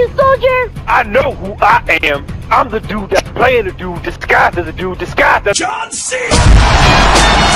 you, soldier? I know who I am. I'm the dude that's playing the dude disguised as a dude disguised as John Cena.